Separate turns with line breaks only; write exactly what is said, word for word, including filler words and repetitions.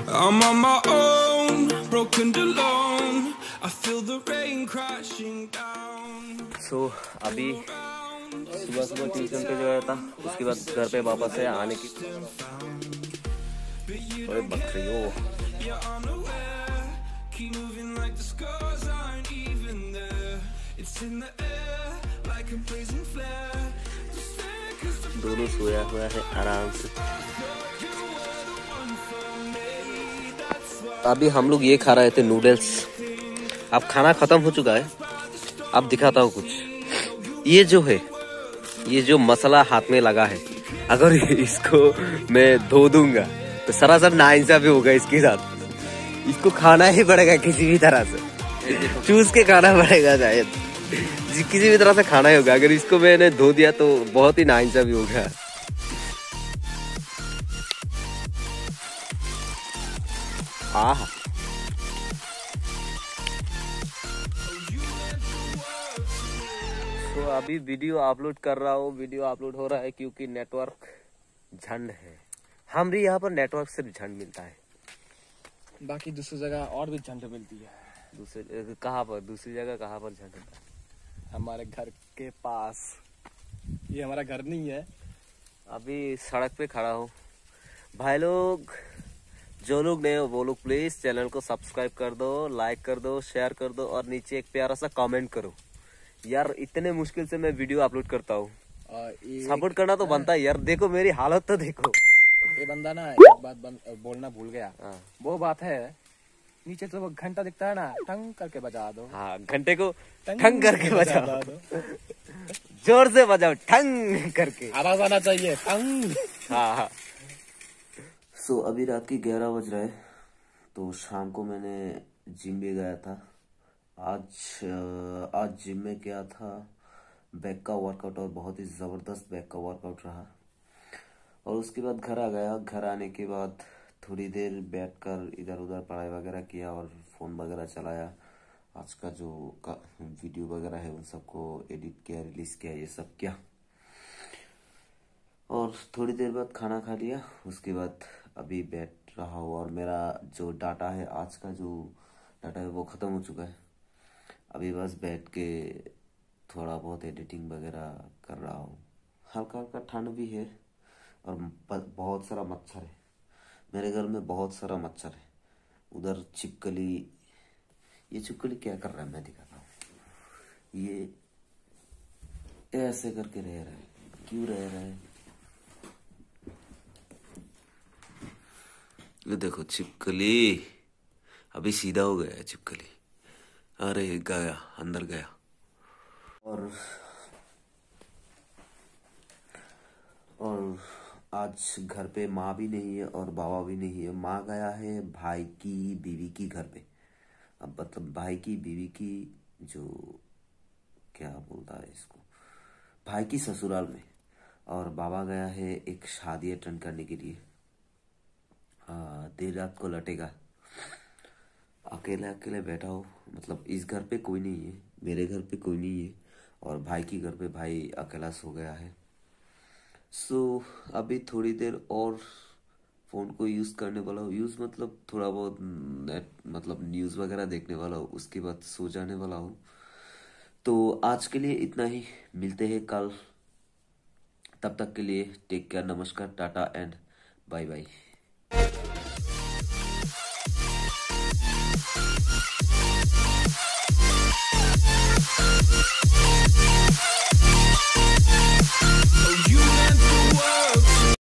I'm on my own, broken alone. I feel the rain crashing down.
So अभी सुबह सुबह tuition पे गया था, उसके बाद घर पे वापस है आने की। अरे बकरी हो। दोनों सोया हुआ है आराम से। अभी हम लोग ये खा रहे थे नूडल्स। अब खाना खत्म हो चुका है। अब दिखाता हूँ कुछ। ये जो है, ये जो मसाला हाथ में लगा है, अगर इसको मैं धो दूंगा तो सरासर नाइंसाफी होगा इसके साथ। इसको खाना ही पड़ेगा किसी भी तरह से, चूस के खाना पड़ेगा शायद, किसी भी तरह से खाना ही होगा। अगर इसको मैंने धो दिया तो बहुत ही नाइंसाफी होगा। आहा, तो अभी वीडियो अपलोड कर रहा हूँ। वीडियो अपलोड हो रहा है क्योंकि नेटवर्क झंड है। हमारे यहाँ पर नेटवर्क सिर्फ झंड मिलता है,
बाकी दूसरी जगह और भी झंड मिलती है।
दूसरे कहाँ पर? दूसरी जगह कहाँ पर झंड मिलता है?
हमारे घर के पास। ये हमारा घर नहीं है।
अभी सड़क पे खड़ा हूँ। भाई लोग, जो लोग नए हो वो लोग प्लीज चैनल को सब्सक्राइब कर दो, लाइक कर दो, शेयर कर दो और नीचे एक प्यारा सा कमेंट करो। यार इतने मुश्किल से मैं वीडियो अपलोड करता हूँ, सपोर्ट करना तो बनता है यार। देखो मेरी हालत तो देखो।
ये बंदा ना एक बात बोलना भूल गया। वो बात है, नीचे तो वो घंटा दिखता है ना, ठंग करके बजा दो।
हाँ, घंटे को ठंग करके बजा दो। जोर से बजाओ, ठंग करके
आवाज आना चाहिए, ठंग।
हाँ हाँ। सो so, अभी रात के ग्यारह बज रहे, तो शाम को मैंने जिम भी गया था। आज आज जिम में क्या था, बैक का वर्कआउट, और बहुत ही ज़बरदस्त बैक का वर्कआउट रहा। और उसके बाद घर आ गया। घर आने के बाद थोड़ी देर बैठकर इधर उधर पढ़ाई वगैरह किया और फ़ोन वगैरह चलाया। आज का जो का वीडियो वगैरह है उन सबको एडिट किया, रिलीज़ किया, ये सब किया। और थोड़ी देर बाद खाना खा लिया। उसके बाद अभी बैठ रहा हूँ और मेरा जो डाटा है, आज का जो डाटा है वो ख़त्म हो चुका है। अभी बस बैठ के थोड़ा बहुत एडिटिंग वगैरह कर रहा हूँ। हल्का हल्का ठंड भी है और बहुत सारा मच्छर है। मेरे घर में बहुत सारा मच्छर है। उधर छिपकली, ये छिपकली क्या कर रहा है मैं दिखाता हूँ। ये ऐसे करके रह रहा है, क्यों रह रहा है? ये देखो छिपकली, अभी सीधा हो गया है छिपकली। अरे गया, अंदर गया। और और आज घर पे माँ भी नहीं है और बाबा भी नहीं है। माँ गया है भाई की बीवी की घर पे। अब मतलब भाई की बीवी की जो क्या बोलता है इसको, भाई की ससुराल में। और बाबा गया है एक शादी अटेंड करने के लिए। हाँ, देर रात को लौटेगा। अकेले अकेले बैठा हो, मतलब इस घर पे कोई नहीं है, मेरे घर पे कोई नहीं है, और भाई की घर पे भाई अकेला सो गया है। सो so, अभी थोड़ी देर और फ़ोन को यूज़ करने वाला हूँ। यूज़ मतलब थोड़ा बहुत नेट, मतलब न्यूज़ वगैरह देखने वाला हूँ। उसके बाद सो जाने वाला हूँ। तो आज के लिए इतना ही, मिलते हैं कल। तब तक के लिए टेक केयर, नमस्कार, टाटा एंड बाय बाय।